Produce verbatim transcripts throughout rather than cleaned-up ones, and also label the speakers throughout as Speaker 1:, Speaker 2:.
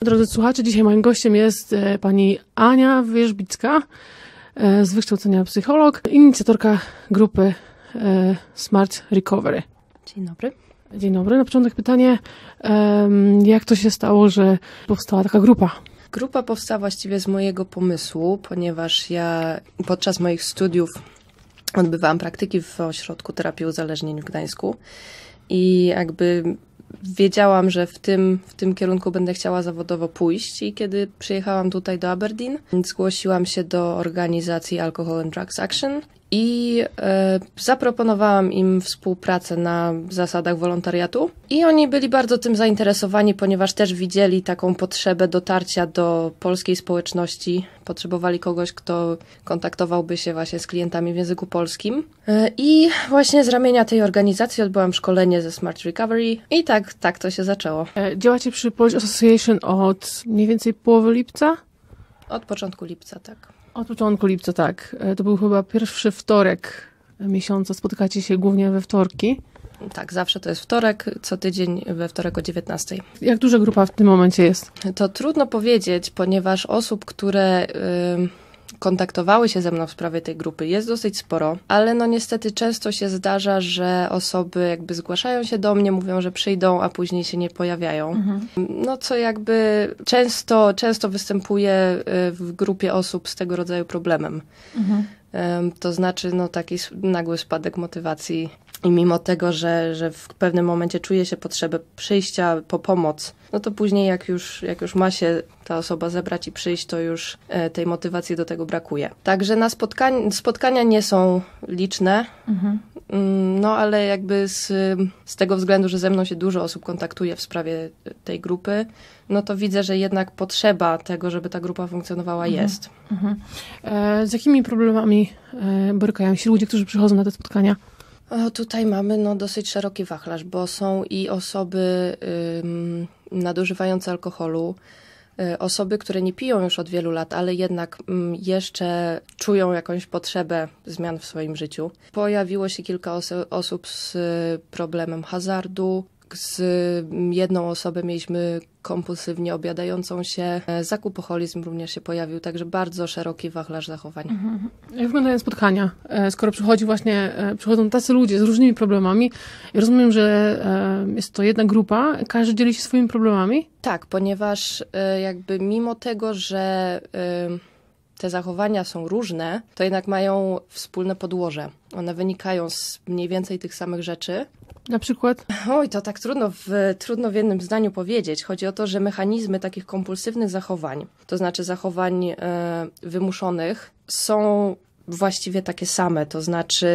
Speaker 1: Drodzy słuchacze, dzisiaj moim gościem jest e, pani Ania Wierzbicka, e, z wykształcenia psycholog, inicjatorka grupy e, Smart Recovery.
Speaker 2: Dzień dobry.
Speaker 1: Dzień dobry. Na początek pytanie, e, jak to się stało, że powstała taka grupa?
Speaker 2: Grupa powstała właściwie z mojego pomysłu, ponieważ ja podczas moich studiów odbywałam praktyki w ośrodku terapii uzależnień w Gdańsku i jakby wiedziałam, że w tym, w tym kierunku będę chciała zawodowo pójść i kiedy przyjechałam tutaj do Aberdeen, zgłosiłam się do organizacji Alcohol and Drugs Action i e, zaproponowałam im współpracę na zasadach wolontariatu i oni byli bardzo tym zainteresowani, ponieważ też widzieli taką potrzebę dotarcia do polskiej społeczności. Potrzebowali kogoś, kto kontaktowałby się właśnie z klientami w języku polskim. E, I właśnie z ramienia tej organizacji odbyłam szkolenie ze Smart Recovery i tak, tak to się zaczęło.
Speaker 1: E, działacie przy Polish Association od mniej więcej połowy lipca?
Speaker 2: Od początku lipca, tak.
Speaker 1: Od początku lipca, tak. To był chyba pierwszy wtorek miesiąca. Spotykacie się głównie we wtorki.
Speaker 2: Tak, zawsze to jest wtorek, co tydzień we wtorek o dziewiętnastej.
Speaker 1: Jak duża grupa w tym momencie jest?
Speaker 2: To trudno powiedzieć, ponieważ osób, które y, kontaktowały się ze mną w sprawie tej grupy jest dosyć sporo, ale no niestety często się zdarza, że osoby jakby zgłaszają się do mnie, mówią, że przyjdą, a później się nie pojawiają. Mhm. No co jakby często, często występuje w grupie osób z tego rodzaju problemem. Mhm. To znaczy no taki nagły spadek motywacji i mimo tego, że, że w pewnym momencie czuje się potrzebę przyjścia po pomoc, no to później jak już, jak już ma się ta osoba zebrać i przyjść, to już tej motywacji do tego brakuje. Także na spotkania, spotkania nie są liczne, mhm. no ale jakby z, z tego względu, że ze mną się dużo osób kontaktuje w sprawie tej grupy, no to widzę, że jednak potrzeba tego, żeby ta grupa funkcjonowała mhm. jest.
Speaker 1: Mhm. E, z jakimi problemami e, borykają się ludzie, którzy przychodzą na te spotkania?
Speaker 2: O, tutaj mamy no, dosyć szeroki wachlarz, bo są i osoby ym, nadużywające alkoholu, y, osoby, które nie piją już od wielu lat, ale jednak ym, jeszcze czują jakąś potrzebę zmian w swoim życiu. Pojawiło się kilka oso- osób z y, problemem hazardu. Z jedną osobą mieliśmy kompulsywnie obiadającą się. Zakupoholizm również się pojawił, także bardzo szeroki wachlarz zachowań.
Speaker 1: Mhm. Jak wyglądają spotkania? Skoro przychodzi właśnie, przychodzą tacy ludzie z różnymi problemami, ja rozumiem, że jest to jedna grupa, każdy dzieli się swoimi problemami?
Speaker 2: Tak, ponieważ jakby mimo tego, że te zachowania są różne, to jednak mają wspólne podłoże. One wynikają z mniej więcej tych samych rzeczy.
Speaker 1: Na przykład?
Speaker 2: Oj, to tak trudno w, trudno w jednym zdaniu powiedzieć. Chodzi o to, że mechanizmy takich kompulsywnych zachowań, to znaczy zachowań e, wymuszonych, są właściwie takie same. To znaczy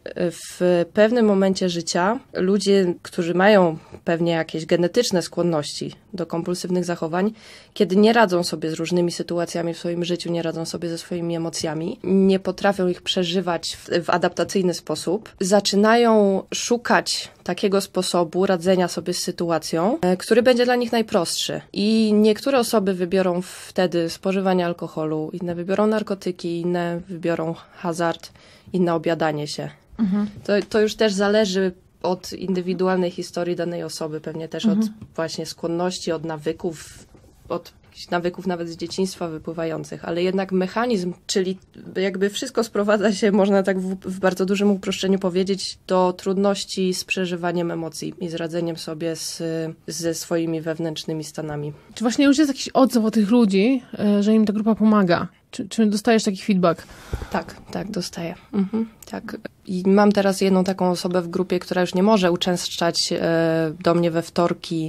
Speaker 2: w pewnym momencie życia ludzie, którzy mają pewnie jakieś genetyczne skłonności do kompulsywnych zachowań, kiedy nie radzą sobie z różnymi sytuacjami w swoim życiu, nie radzą sobie ze swoimi emocjami, nie potrafią ich przeżywać w, w adaptacyjny sposób, zaczynają szukać takiego sposobu radzenia sobie z sytuacją, który będzie dla nich najprostszy. I niektóre osoby wybiorą wtedy spożywanie alkoholu, inne wybiorą narkotyki, inne wybiorą hazard, inne obiadanie się. Mhm. To, to już też zależy od indywidualnej historii danej osoby, pewnie też mhm. od właśnie skłonności, od nawyków, od nawyków nawet z dzieciństwa wypływających, ale jednak mechanizm, czyli jakby wszystko sprowadza się, można tak w, w bardzo dużym uproszczeniu powiedzieć, do trudności z przeżywaniem emocji i z radzeniem sobie z, ze swoimi wewnętrznymi stanami.
Speaker 1: Czy właśnie już jest jakiś odzew od tych ludzi, że im ta grupa pomaga? Czy, czy dostajesz taki feedback?
Speaker 2: Tak, tak, dostaję. Mhm, tak. I mam teraz jedną taką osobę w grupie, która już nie może uczęszczać e, do mnie we wtorki,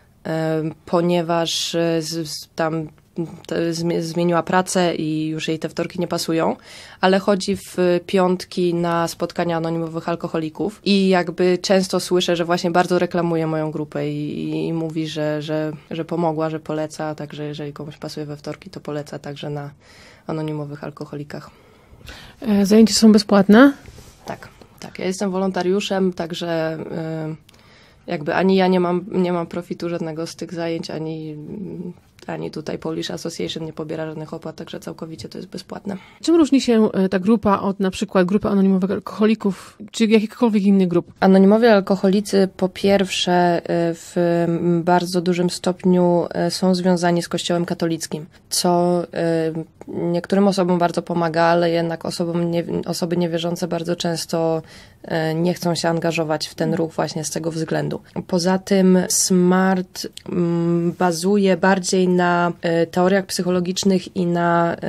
Speaker 2: ponieważ z, z, tam te, zmieniła pracę i już jej te wtorki nie pasują, ale chodzi w piątki na spotkania anonimowych alkoholików i jakby często słyszę, że właśnie bardzo reklamuje moją grupę i, i mówi, że, że, że pomogła, że poleca, także jeżeli komuś pasuje we wtorki, to poleca także na anonimowych alkoholikach.
Speaker 1: Zajęcia są bezpłatne?
Speaker 2: Tak, tak. Ja jestem wolontariuszem, także Jakby ani ja nie mam, nie mam profitu żadnego z tych zajęć, ani ani tutaj Polish Association nie pobiera żadnych opłat, także całkowicie to jest bezpłatne.
Speaker 1: Czym różni się ta grupa od na przykład grupy anonimowych alkoholików, czy jakichkolwiek innych grup?
Speaker 2: Anonimowi alkoholicy po pierwsze w bardzo dużym stopniu są związani z Kościołem katolickim, co niektórym osobom bardzo pomaga, ale jednak osobom nie, osoby niewierzące bardzo często nie chcą się angażować w ten ruch właśnie z tego względu. Poza tym SMART bazuje bardziej na teoriach psychologicznych i na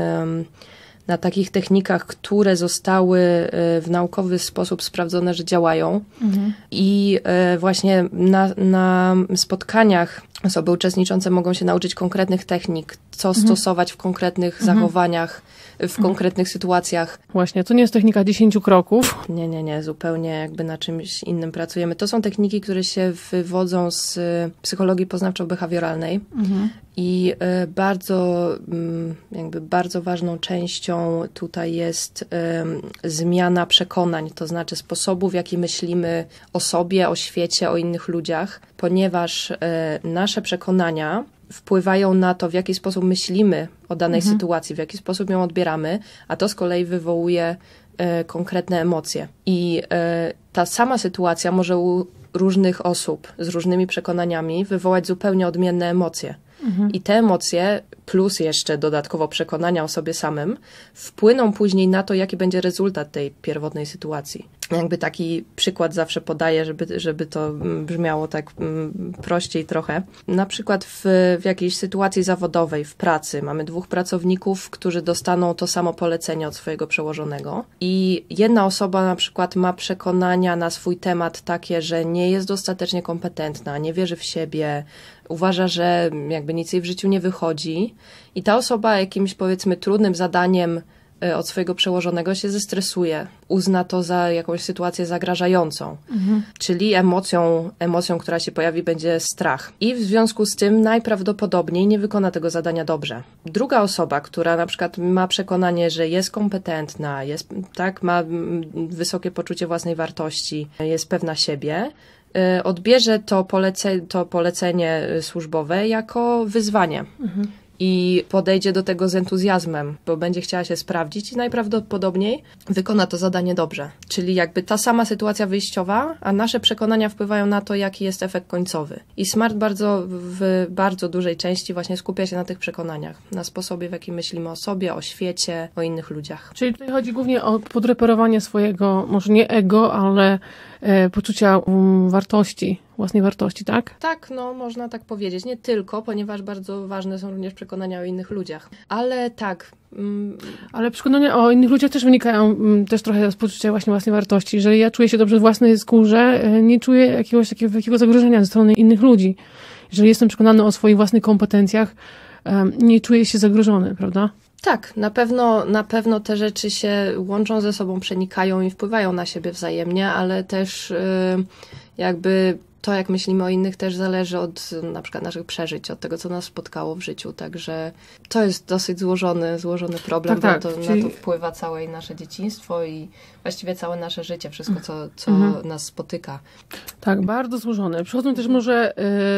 Speaker 2: na takich technikach, które zostały w naukowy sposób sprawdzone, że działają. Mhm. I właśnie na, na spotkaniach osoby uczestniczące mogą się nauczyć konkretnych technik, co mhm. stosować w konkretnych mhm. zachowaniach, w mhm. konkretnych sytuacjach.
Speaker 1: Właśnie, to nie jest technika dziesięciu kroków.
Speaker 2: Nie, nie, nie, zupełnie jakby na czymś innym pracujemy. To są techniki, które się wywodzą z psychologii poznawczo-behawioralnej mhm. i bardzo, jakby bardzo ważną częścią tutaj jest um, zmiana przekonań, to znaczy sposobu, w jaki myślimy o sobie, o świecie, o innych ludziach, ponieważ e, nasze przekonania wpływają na to, w jaki sposób myślimy o danej mhm. sytuacji, w jaki sposób ją odbieramy, a to z kolei wywołuje e, konkretne emocje. I e, ta sama sytuacja może u różnych osób z różnymi przekonaniami wywołać zupełnie odmienne emocje. Mhm. I te emocje, plus jeszcze dodatkowo przekonania o sobie samym, wpłyną później na to, jaki będzie rezultat tej pierwotnej sytuacji. Jakby taki przykład zawsze podaję, żeby, żeby to brzmiało tak prościej trochę. Na przykład w, w jakiejś sytuacji zawodowej, w pracy, mamy dwóch pracowników, którzy dostaną to samo polecenie od swojego przełożonego i jedna osoba na przykład ma przekonania na swój temat takie, że nie jest dostatecznie kompetentna, nie wierzy w siebie, uważa, że jakby nic jej w życiu nie wychodzi i ta osoba jakimś, powiedzmy, trudnym zadaniem od swojego przełożonego się zestresuje, uzna to za jakąś sytuację zagrażającą. Mhm. Czyli emocją, emocją, która się pojawi, będzie strach. I w związku z tym najprawdopodobniej nie wykona tego zadania dobrze. Druga osoba, która na przykład ma przekonanie, że jest kompetentna, jest, tak, ma wysokie poczucie własnej wartości, jest pewna siebie, odbierze to, polece, to polecenie służbowe jako wyzwanie. Mhm. I podejdzie do tego z entuzjazmem, bo będzie chciała się sprawdzić i najprawdopodobniej wykona to zadanie dobrze. Czyli jakby ta sama sytuacja wyjściowa, a nasze przekonania wpływają na to, jaki jest efekt końcowy. I SMART bardzo w bardzo dużej części właśnie skupia się na tych przekonaniach, na sposobie, w jaki myślimy o sobie, o świecie, o innych ludziach.
Speaker 1: Czyli tutaj chodzi głównie o podreperowanie swojego, może nie ego, ale e, poczucia um, wartości, własnej wartości, tak?
Speaker 2: Tak, no można tak powiedzieć. Nie tylko, ponieważ bardzo ważne są również przekonania o innych ludziach. Ale tak. Mm.
Speaker 1: Ale przekonania o innych ludziach też wynikają mm, też trochę z poczucia właśnie własnej wartości. Jeżeli ja czuję się dobrze w własnej skórze, nie czuję jakiegoś takiego wielkiego zagrożenia ze strony innych ludzi. Jeżeli jestem przekonany o swoich własnych kompetencjach, um, nie czuję się zagrożony, prawda?
Speaker 2: Tak, na pewno, na pewno te rzeczy się łączą ze sobą, przenikają i wpływają na siebie wzajemnie, ale też yy, jakby to, jak myślimy o innych, też zależy od na przykład naszych przeżyć, od tego, co nas spotkało w życiu. Także to jest dosyć złożony, złożony problem, tak, bo tak, to, czyli... na to wpływa całe nasze dzieciństwo i właściwie całe nasze życie, wszystko, co, co mhm. nas spotyka.
Speaker 1: Tak, bardzo złożone. Przychodzą też może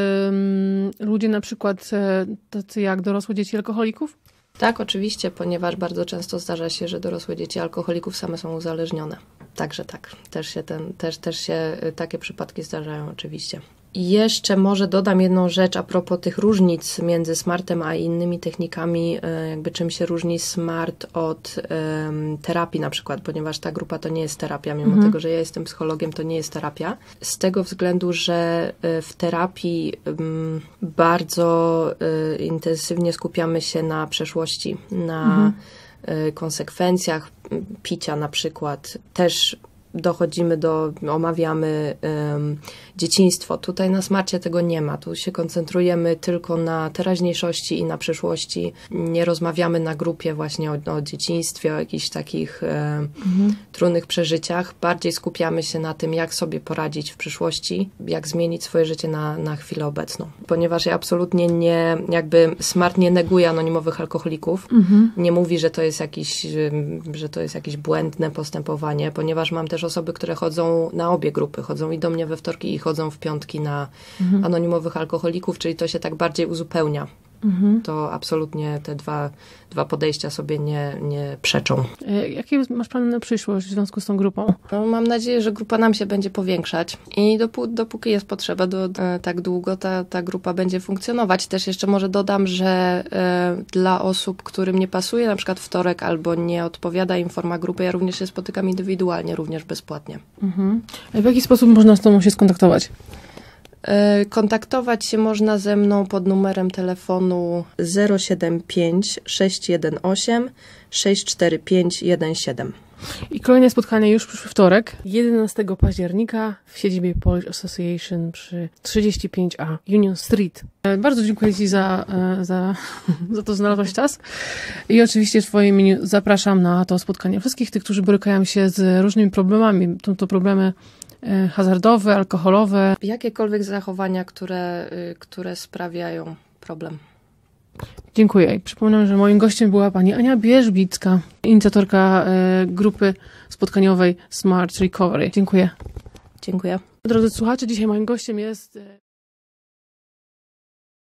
Speaker 1: yy, ludzie na przykład yy, tacy jak dorosłe dzieci alkoholików?
Speaker 2: Tak, oczywiście, ponieważ bardzo często zdarza się, że dorosłe dzieci alkoholików same są uzależnione. Także tak, też się, ten, też, też się takie przypadki zdarzają oczywiście. I jeszcze może dodam jedną rzecz a propos tych różnic między SMART-em a innymi technikami, jakby czym się różni SMART od um, terapii na przykład, ponieważ ta grupa to nie jest terapia, mimo mhm. tego, że ja jestem psychologiem, to nie jest terapia. Z tego względu, że w terapii um, bardzo um, intensywnie skupiamy się na przeszłości, na mhm. um, konsekwencjach picia na przykład. Też dochodzimy do, omawiamy um, dzieciństwo. Tutaj na SMART-cie tego nie ma. Tu się koncentrujemy tylko na teraźniejszości i na przyszłości. Nie rozmawiamy na grupie właśnie o, o dzieciństwie, o jakichś takich um, mhm. trudnych przeżyciach. Bardziej skupiamy się na tym, jak sobie poradzić w przyszłości, jak zmienić swoje życie na, na chwilę obecną. Ponieważ ja absolutnie nie, jakby SMART nie neguje anonimowych alkoholików. Mhm. Nie mówi, że to jest jakiś, że to jest jakieś błędne postępowanie, ponieważ mam też osoby, które chodzą na obie grupy. Chodzą i do mnie we wtorki i chodzą w piątki na mhm. anonimowych alkoholików, czyli to się tak bardziej uzupełnia. Mhm. To absolutnie te dwa, dwa podejścia sobie nie, nie przeczą.
Speaker 1: Jakie masz plany na przyszłość w związku z tą grupą?
Speaker 2: No, mam nadzieję, że grupa nam się będzie powiększać i dopó- dopóki jest potrzeba, do, e, tak długo ta, ta grupa będzie funkcjonować. Też jeszcze może dodam, że e, dla osób, którym nie pasuje na przykład wtorek albo nie odpowiada im forma grupy, ja również się spotykam indywidualnie, również bezpłatnie.
Speaker 1: Mhm. A w jaki sposób można z tobą się skontaktować?
Speaker 2: Kontaktować się można ze mną pod numerem telefonu zero siedem pięć sześć jeden osiem sześć cztery pięć jeden siedem.
Speaker 1: I kolejne spotkanie już przyszły wtorek, jedenastego października w siedzibie Polish Association przy trzydzieści pięć A Union Street. Bardzo dziękuję Ci za, za, za to, że znalazłaś czas. I oczywiście w Twoim imieniu zapraszam na to spotkanie wszystkich tych, którzy borykają się z różnymi problemami. To, to problemy hazardowe, alkoholowe.
Speaker 2: Jakiekolwiek zachowania, które, które sprawiają problem.
Speaker 1: Dziękuję. I przypominam, że moim gościem była pani Ania Bierzbicka, inicjatorka grupy spotkaniowej Smart Recovery. Dziękuję.
Speaker 2: Dziękuję.
Speaker 1: Drodzy słuchacze, dzisiaj moim gościem jest